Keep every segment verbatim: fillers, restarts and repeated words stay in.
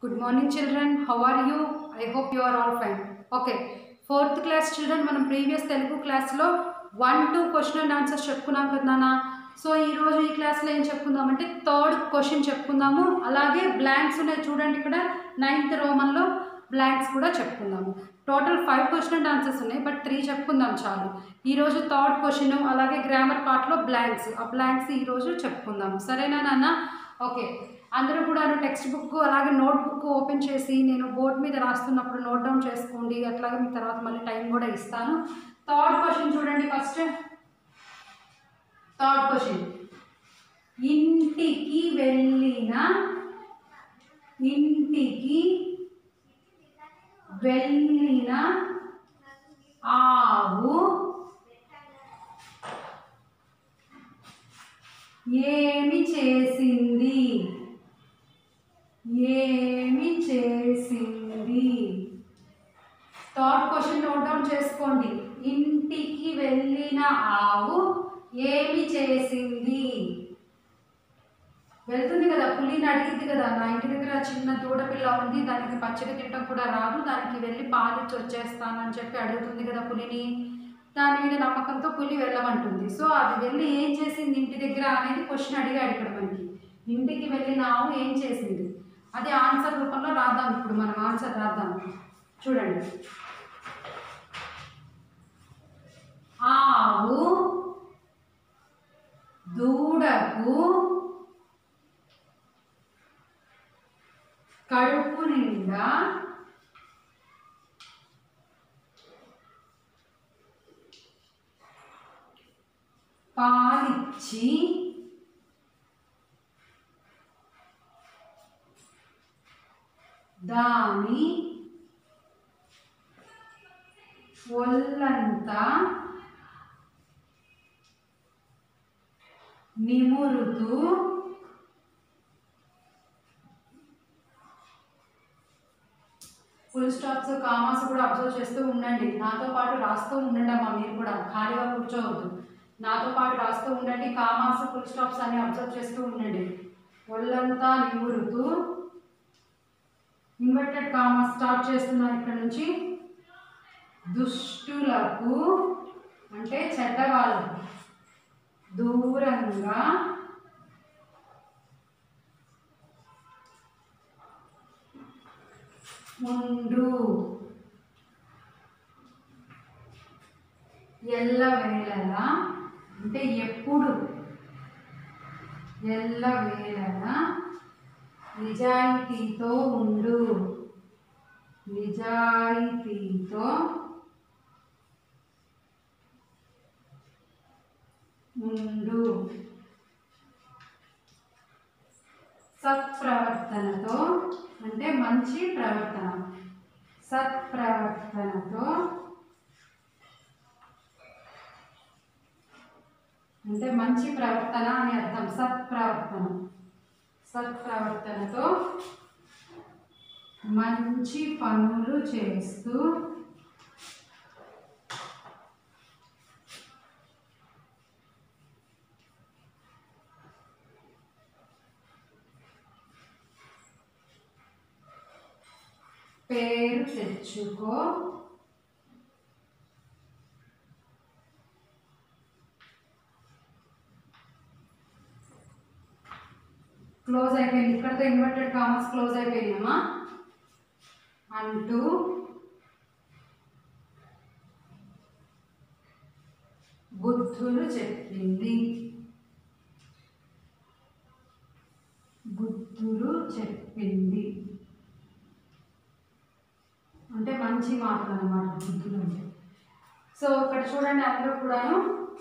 Good morning children, how are you? I hope you are all fine. Okay, fourth class children, మనం previous Telugu క్లాస్లో one two question and answers చెప్పుకున్నాం కదా నాన్న. So ఈరోజు ఈ క్లాస్లో ఏం చెప్పుకుందామంటే థర్డ్ క్వశ్చన్ చెప్పుకుందాము. అలాగే బ్లాంక్స్ ఉన్నాయి చూడండి, ఇక్కడ నైన్త్ రోమన్లో బ్లాంక్స్ కూడా చెప్పుకుందాము. Total five question and answers ఉన్నాయి, బట్ త్రీ చెప్పుకుందాం చాలు. ఈరోజు థర్డ్ క్వశ్చన్ అలాగే గ్రామర్ పార్ట్లో బ్లాంక్స్, ఆ బ్లాంక్స్ ఈరోజు చెప్పుకుందాము. సరేనా నాన్న? ఓకే, అందరూ కూడా టెక్స్ట్ బుక్ అలాగే నోట్ బుక్ ఓపెన్ చేసి నేను బోర్డు మీద రాస్తున్నప్పుడు నోట్ డౌన్ చేసుకోండి. అట్లాగే మీ తర్వాత మళ్ళీ టైం కూడా ఇస్తాను. థర్డ్ క్వశ్చన్ చూడండి. ఫస్ట్ థర్డ్ క్వశ్చన్, ఇంటికి వెళ్ళిన ఇంటికి వెళ్ళిన ఆవు ఏమి చేసింది? ఏమి చేసింది? థర్డ్ క్వశ్చన్ నోట్ డౌన్ చేసుకోండి. ఇంటికి వెళ్ళిన ఆవు ఏమి చేసింది? వెళ్తుంది కదా, పులిని అడిగింది కదా, నా ఇంటి దగ్గర చిన్న దూడపిల్ల ఉంది, దానికి పచ్చడి తిట్టడం కూడా రాదు, దానికి వెళ్ళి పాలిచ్చి వచ్చేస్తాను అని చెప్పి అడుగుతుంది కదా పులిని. దాని మీద నమ్మకంతో పులి వెళ్ళమంటుంది. సో అది వెళ్ళి ఏం చేసింది ఇంటి దగ్గర అనేది క్వశ్చన్ అడిగాడు ఇక్కడ మనకి. ఇంటికి వెళ్ళిన ఆవు ఏం చేసింది? అది ఆన్సర్ రూపంలో రాద్దాం. ఇప్పుడు మనం ఆన్సర్ రాద్దాం. చూడండి, ఆవు దూడకు కడుపు నిండా పాలిచ్చి దాని ఒళ్ళంతా నిమురుతూ ఫుల్ స్టాప్స్ కామాస్ కూడా అబ్జర్వ్ చేస్తూ ఉండండి. నాతో పాటు రాస్తూ ఉండండి అమ్మా. మీరు కూడా ఖాళీగా కూర్చోవద్దు, నాతో పాటు రాస్తూ ఉండండి. కామాస్ ఫుల్ స్టాప్స్ అని అబ్జర్వ్ చేస్తూ ఉండండి. ఒళ్ళంతా నిమురుతూ, ఇన్వర్టెడ్ కామాస్ స్టార్ట్ చేస్తున్నాను ఇక్కడ నుంచి. దుష్టులకు అంటే చెడ్డవాళ్ళకు దూరంగా ఉండు, ఎల్లవేళలా అంటే ఎప్పుడు, ఎల్లవేళలా నిజాయితీతో ఉండు, నిజాయితీతో ఉండు, సత్ప్రవర్తనతో అంటే మంచి ప్రవర్తన, సత్ప్రవర్తనతో అంటే మంచి ప్రవర్తన అని అర్థం. సత్ప్రవర్తన, సత్ప్రవర్తనతో మంచి పనులు చేస్తూ పేరు తెచ్చుకో, క్లోజ్ అయిపోయింది. ఇక్కడతో ఇన్వర్టెడ్ కామర్స్ క్లోజ్ అయిపోయినామా అంటూ బుద్ధులు చెప్పింది, బుద్ధులు చెప్పింది అంటే మంచి మాటలు అన్నమాట బుద్ధులు అంటే. సో ఇక్కడ చూడండి, అందరూ కూడాను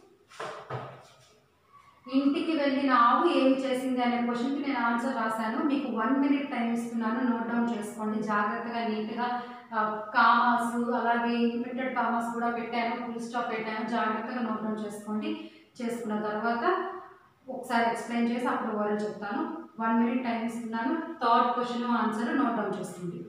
ఇంటికి వెళ్ళిన ఆవు ఏం చేసింది అనే క్వశ్చన్కి నేను ఆన్సర్ రాశాను. మీకు వన్ మినిట్ టైం ఇస్తున్నాను, నోట్ డౌన్ చేసుకోండి జాగ్రత్తగా, నీట్గా. కామాస్ అలాగే ఇన్వర్టెడ్ కామాస్ కూడా పెట్టాను, ఫుల్ స్టాప్ పెట్టాను, జాగ్రత్తగా నోట్ డౌన్ చేసుకోండి. చేసుకున్న తర్వాత ఒకసారి ఎక్స్ప్లెయిన్ చేసి అప్పుడు వరకు చెప్తాను. వన్ మినిట్ టైం ఇస్తున్నాను. Third question answer note down చేసుకోండి.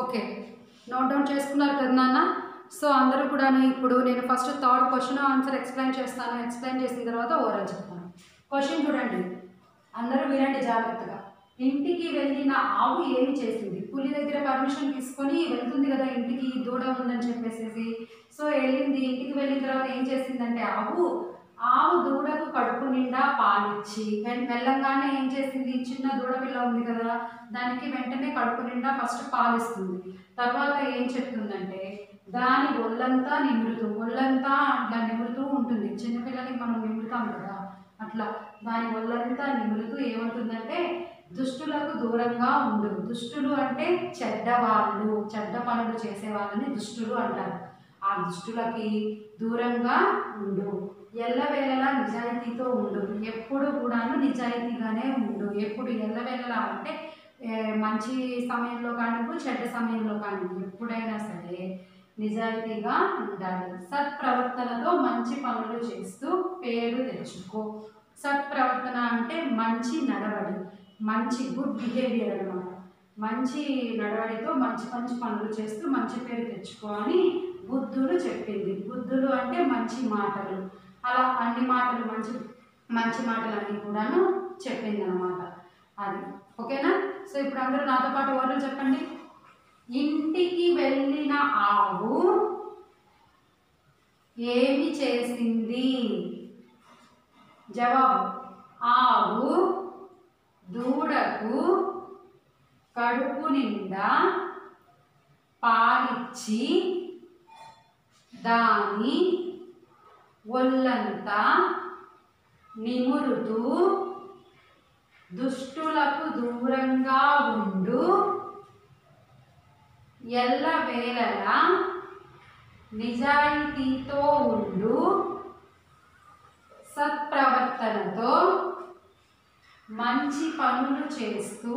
ఓకే, నోట్ డౌన్ చేసుకున్నారు కదా నాన్న. సో అందరూ కూడా ఇప్పుడు నేను first third question answer explain చేస్తాను. ఎక్స్ప్లెయిన్ చేసిన తర్వాత ఓవరాల్ చెప్తాను. క్వశ్చన్ చూడండి, అందరూ వినండి జాగ్రత్తగా. ఇంటికి వెళ్ళిన ఆవు ఏమి చేసింది? పులి దగ్గర పర్మిషన్ తీసుకొని వెళ్తుంది కదా ఇంటికి, దూడ ఉందని చెప్పేసి. సో వెళ్ళింది, ఇంటికి వెళ్ళిన తర్వాత ఏం చేసిందంటే ఆవు ఆవు దూడకు కడుపు నిండా పాలిచ్చి వెళ్ళంగానే ఏం చేసింది, చిన్న దూడ పిల్ల ఉంది కదా దానికి వెంటనే కడుపు నిండా ఫస్ట్ పాలిస్తుంది. తర్వాత ఏం చెప్తుందంటే దాని ఒళ్ళంతా నిమురుతూ ఒళ్ళంతా అట్లా నిమురుతూ ఉంటుంది. చిన్నపిల్లలకి మనం నిమురుతాం కదా అట్లా దాని ఒళ్ళంతా నిమురుతూ ఏమంటుందంటే దుష్టులకు దూరంగా ఉండు. దుష్టులు అంటే చెడ్డవాళ్ళు, చెడ్డ పనులు చేసే వాళ్ళని దుష్టులు అంటారు. ఆ దుష్టులకి దూరంగా ఉండు, ఎల్లవేళలా నిజాయితీతో ఉండు, ఎప్పుడు కూడాను నిజాయితీగానే ఉండు. ఎప్పుడు ఎల్లవేళలా అంటే మంచి సమయంలో కానీ చెడ్డ సమయంలో కానీ ఎప్పుడైనా సరే నిజాయితీగా ఉండాలి. సత్ప్రవర్తనతో మంచి పనులు చేస్తూ పేరు తెచ్చుకో. సత్ప్రవర్తన అంటే మంచి నడవడి, మంచి గుడ్ బిహేవియర్ అన్నమాట. మంచి నడవడితో మంచి మంచి పనులు చేస్తూ మంచి పేరు తెచ్చుకో అని బుద్ధుడు చెప్పింది. బుద్ధుడు అంటే మంచి మాటలు, అలా అన్ని మాటలు మంచి మంచి మాటలు అన్నీ కూడాను చెప్పింది అన్నమాట. అది ఓకేనా. సో ఇప్పుడు అందరూ నాతో పాటు ఓరలు చెప్పండి. ఇంటికి వెళ్ళిన ఆవు ఏమి చేసింది? జవాబు, ఆవు దూడకు కడుపు నిండా పాలిచ్చి దాని ఒళ్ళంతా నిమురుతూ దుష్టులకు దూరంగా ఉండు, ఎల్లవేళలా నిజాయితీతో ఉండు, సత్ప్రవర్తనతో మంచి పనులు చేస్తూ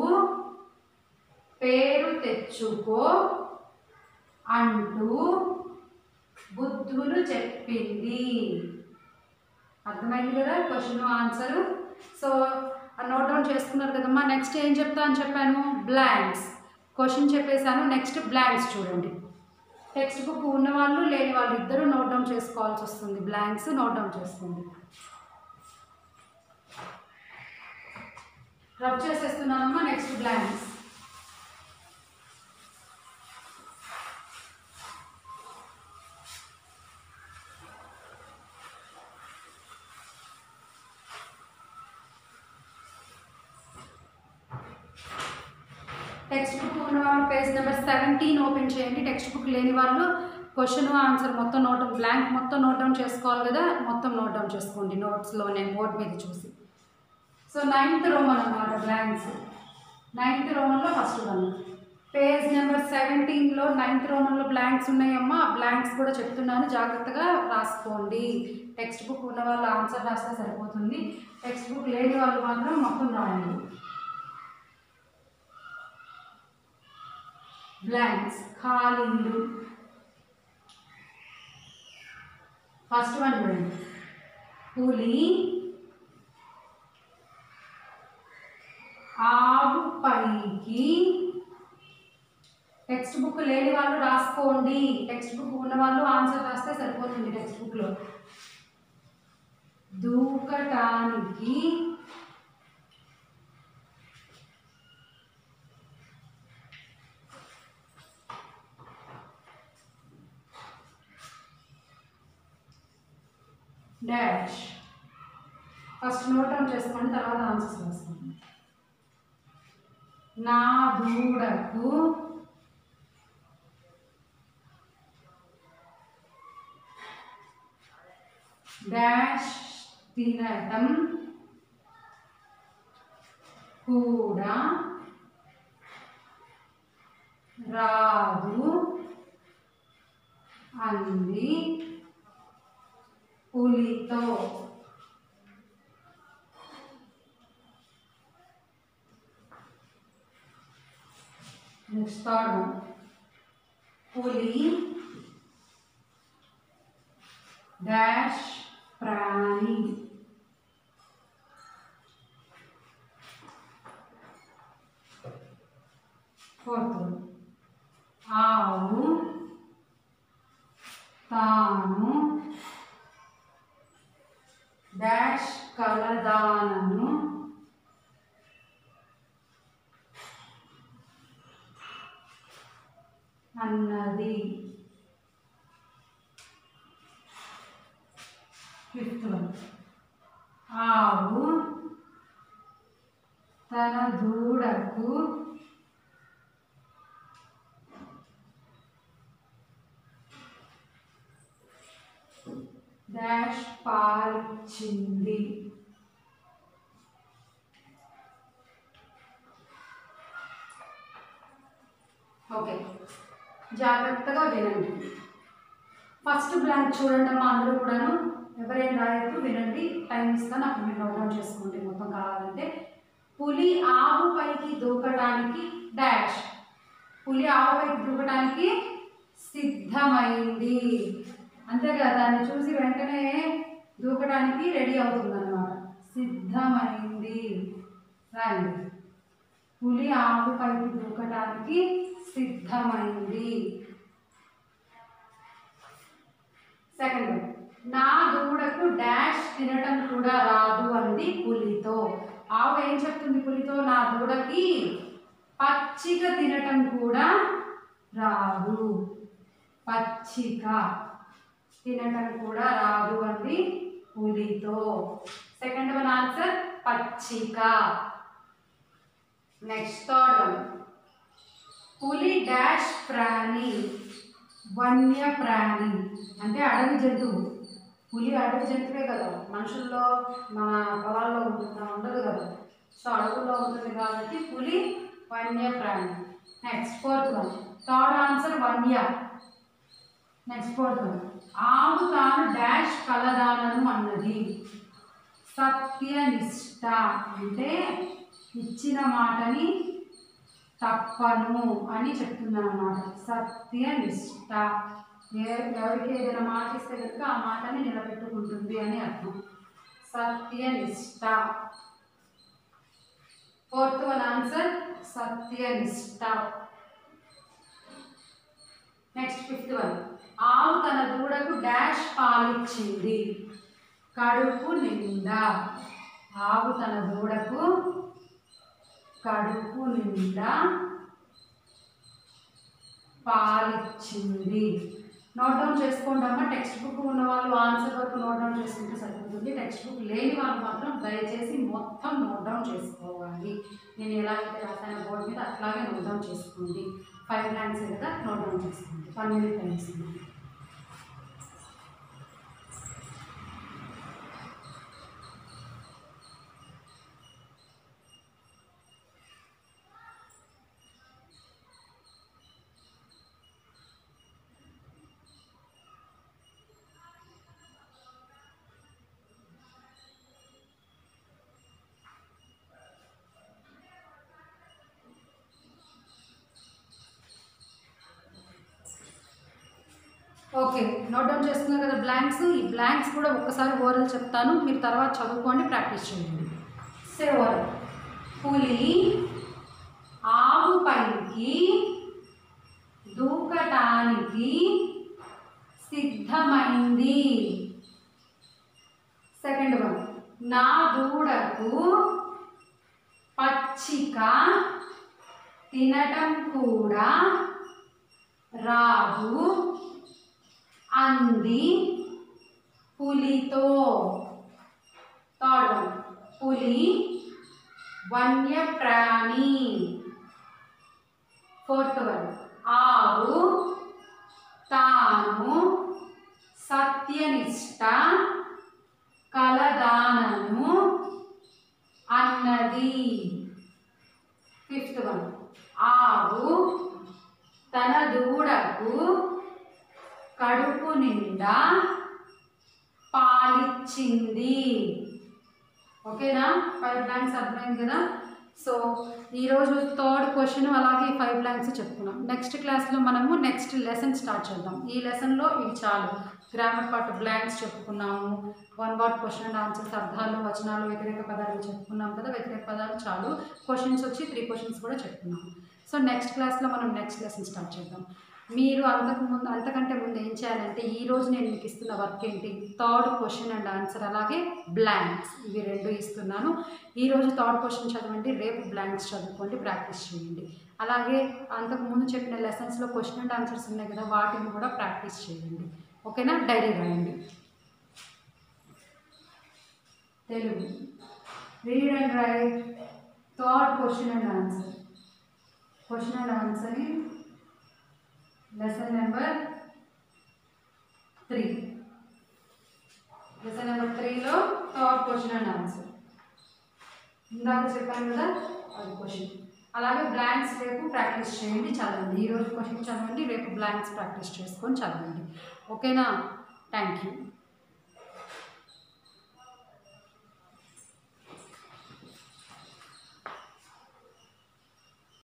పేరు తెచ్చుకో అంటూ బుద్ధుడు చెప్పింది. అర్థమైంది కదా question answer. So note down చేసుకున్నారు కదమ్మా. నెక్స్ట్ ఏం చెప్తా అని చెప్పాను, బ్లాంక్స్. క్వశ్చన్ చెప్పేశాను, నెక్స్ట్ బ్లాంక్స్ చూడండి. టెక్స్ట్ బుక్ ఉన్నవాళ్ళు లేని వాళ్ళు ఇద్దరు నోట్ డౌన్ చేసుకోవాల్సి వస్తుంది. బ్లాంక్స్ నోట్ డౌన్ చేసుకోండి. రబ్ చేసేస్తున్నానమ్మా. Next blanks. టెక్స్ట్ బుక్ ఉన్న వాళ్ళు పేజ్ నెంబర్ సెవెంటీన్ ఓపెన్ చేయండి. టెక్స్ట్ బుక్ లేని వాళ్ళు క్వశ్చన్ ఆన్సర్ మొత్తం నోట్ బ్లాంక్ మొత్తం నోట్ డౌన్ చేసుకోవాలి కదా, మొత్తం నోట్ డౌన్ చేసుకోండి నోట్స్లో నేను బోర్డ్ మీద చూసి. సో నైన్త్ రోమన్ అన్నమాట బ్లాంక్స్. నైన్త్ రోమన్లో ఫస్ట్ వన్. పేజ్ నెంబర్ సెవెంటీన్లో నైన్త్ రోమన్లో బ్లాంక్స్ ఉన్నాయమ్మా. బ్లాంక్స్ కూడా చెప్తున్నాను, జాగ్రత్తగా రాసుకోండి. టెక్స్ట్ బుక్ ఉన్న వాళ్ళు ఆన్సర్ రాస్తే సరిపోతుంది. టెక్స్ట్ బుక్ లేని వాళ్ళు మాత్రం మొత్తం రాయండి. బ్లాంక్స్ ఖాళీలు. ఫస్ట్ వన్ చూడండి, పులి ఆవు పైకి. టెక్స్ట్ బుక్ లేని వాళ్ళు రాసుకోండి, టెక్స్ట్ బుక్ ఉన్న వాళ్ళు ఆన్సర్ రాస్తే సరిపోతుంది. టెక్స్ట్ బుక్లో దూకటానికి డాష్. ఫస్ట్ నోట్ డౌన్ చేసుకోండి, తర్వాత ఆన్సర్స్ రాసుకోండి. నా దూడకు డాష్ తినటం కూడా రాదు అంది పులితో. నెక్స్ట్ థర్డ్ వన్, పులి డాష్ ప్రాణి. ఫోర్త్ వన్, అన్నది. ఫిఫ్త్ వన్, ఆవు తన దూడకు డాష్ పాలిచ్చింది. ఓకే, జాగ్రత్తగా వినండి. ఫస్ట్ బ్లాంక్ చూడండి అమ్మా, అందరూ కూడాను ఎవరైనా రాయొద్దు, వినండి. టైం ఇస్తాను, అప్పుడు మీరు నోట్ డౌన్ చేసుకోండి మొత్తం కావాలంటే. పులి ఆవు పైకి దూకడానికి డాష్. పులి ఆవు పైకి దూకడానికి సిద్ధమైంది. అంతే కదా, దాన్ని చూసి వెంటనే దూకడానికి రెడీ అవుతుంది అన్నమాట. సిద్ధమైంది రాయండి. పులి ఆవు పైకి దూకడానికి సిద్ధమైంది. సెకండ్, నా దూడకు డాష్ తినటం కూడా రాదు అంది పులితో. ఆవు ఏం చెప్తుంది పులితో? నా దూడకి పచ్చిక తినటం కూడా రాదు. పచ్చిక తినటం కూడా రాదు అంది పులితో. సెకండ్ వన్ ఆన్సర్ పచ్చిక. నెక్స్ట్ థర్డ్ వన్, పులి డాష్ ప్రాణి. వన్య ప్రాణి అంటే అడవి జంతువు. పులి అడవి జంతువే కదా, మనుషుల్లో మన పొలాల్లో ఉండదు కదా, సో అడవుల్లో ఉంటుంది కాబట్టి పులి వన్య ప్రాణి. Next fourth one, third answer వన్య. నెక్స్ట్ ఫోర్త్ వన్, ఆవు తాను డాష్ కలదానను అన్నది. సత్యనిష్ట అంటే ఇచ్చిన మాటని తప్పను అని చెప్తుందన్నమాట. సత్యనిష్ట, ఎవరికి ఏదైనా మాట ఇస్తే కనుక ఆ మాటని నిలబెట్టుకుంటుంది అని అర్థం. సత్యనిష్ట. ఫోర్త్ వన్ ఆన్సర్ సత్యనిష్ట. నెక్స్ట్ ఫిఫ్త్ వన్, ఆవు తన దూడకు డాష్ పాలిచ్చింది. కడుపు నిండా. ఆవు తన దూడకు కడుపు నిండా పాలిచ్చింది. నోట్ డౌన్ చేసుకోండి అమ్మ. టెక్స్ట్ బుక్ ఉన్న వాళ్ళు ఆన్సర్ వరకు నోట్ డౌన్ చేసుకుంటే సరిపోతుంది. టెక్స్ట్ బుక్ లేని వాళ్ళు మాత్రం దయచేసి మొత్తం నోట్ డౌన్ చేసుకోవాలి. నేను ఎలాగైతే రాసాను బోర్డు మీద అట్లాగే నోట్ డౌన్ చేసుకోండి. ఫైవ్ లైన్స్ కదా, నోట్ డౌన్ చేసుకోండి. వన్ మినిట్ టైం ఇస్తుంది. ఓకే, నోట్ డౌన్ చేస్తున్నారు కదా బ్లాంక్స్. ఈ బ్లాంక్స్ కూడా ఒక్కసారి ఓరల్ చెప్తాను, మీరు తర్వాత చదువుకోండి, ప్రాక్టీస్ చేయండి. Say oral. పులి ఆవు పైకి దూకటానికి సిద్ధమైంది. సెకండ్ వన్, నా దూడకు పచ్చిక తినటం కూడా రాదు అంది పులితో. థర్డ్ వన్, పులి వన్యప్రాణి. ఫోర్త్ వన్, ఆవు తాను సత్యనిష్ట కలదానను అన్నది. ఫిఫ్త్ వన్, ఆవు తన దూడకు కడుపు నిండా పాలిచ్చింది. ఓకేనా? ఫైవ్ బ్లాంక్స్ అర్థమైంది కదా. సో ఈరోజు థర్డ్ క్వశ్చన్ అలాగే ఫైవ్ బ్లాంక్స్ చెప్పుకున్నాం. నెక్స్ట్ క్లాస్లో మనము నెక్స్ట్ లెసన్ స్టార్ట్ చేద్దాం. ఈ లెసన్లో ఇవి చాలు. గ్రామర్ పార్ట్ బ్లాంక్స్ చెప్పుకున్నాము, one word question and answers, అర్థాలు, వచనాలు, వ్యతిరేక పదాలు చెప్పుకున్నాం కదా. వ్యతిరేక పదాలు చాలు. క్వశ్చన్స్ వచ్చి త్రీ క్వశ్చన్స్ కూడా చెప్పుకున్నాము. సో నెక్స్ట్ క్లాస్లో మనం నెక్స్ట్ లెసన్ స్టార్ట్ చేద్దాం. మీరు అంతకు ముందు అంతకంటే ముందు ఏం చేయాలంటే, ఈరోజు నేను మీకు ఇస్తున్న వర్క్ ఏంటి, థర్డ్ క్వశ్చన్ అండ్ ఆన్సర్ అలాగే బ్లాంక్స్, ఇవి రెండు ఇస్తున్నాను. ఈరోజు థర్డ్ క్వశ్చన్ చదవండి, రేపు బ్లాంక్స్ చదువుకోండి, ప్రాక్టీస్ చేయండి. అలాగే అంతకుముందు చెప్పిన లెసన్స్లో క్వశ్చన్ అండ్ ఆన్సర్స్ ఉన్నాయి కదా, వాటిని కూడా ప్రాక్టీస్ చేయండి. ఓకేనా? డైరీ రాయండి. Telugu read and write third question and answer. Question and answer in lesson number three. Lesson number త్రీలో థర్డ్ క్వశ్చన్ అండ్ ఆన్సర్. ఇందాక చెప్పాను కదా అది క్వశ్చన్. అలాగే బ్లాంక్స్ రేపు ప్రాక్టీస్ చేయండి, చదవండి. ఈరోజు క్వశ్చన్ చదవండి, రేపు బ్లాంక్స్ ప్రాక్టీస్ చేసుకొని చదవండి. ఓకేనా? Thank you.